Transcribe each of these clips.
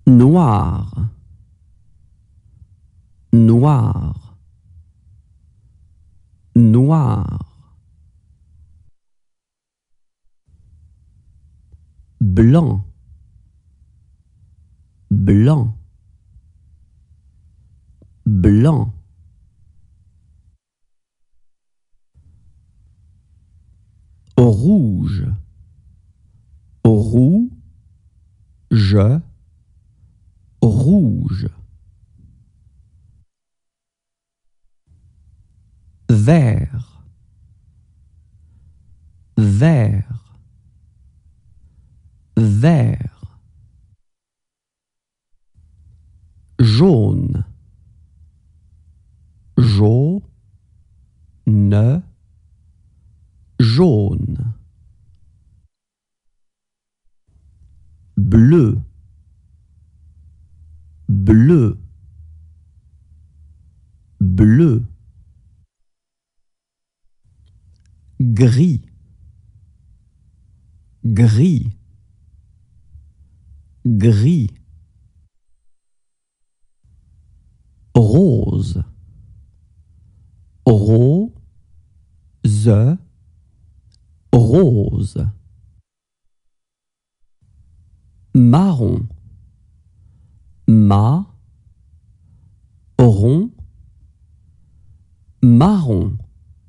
Noir, noir, noir. Blanc, blanc, blanc. Rouge, rouge, rouge. Vert, vert, vert. Jaune, jaune, jaune. Bleu, bleu, bleu. Gris, gris, gris. Rose, rose, rose. Marron, marron, marron.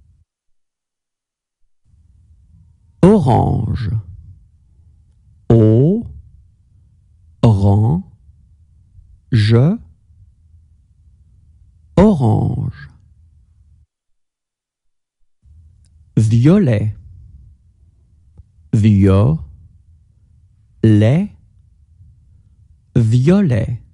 Orange, orange, orange. Violet, violet, violet.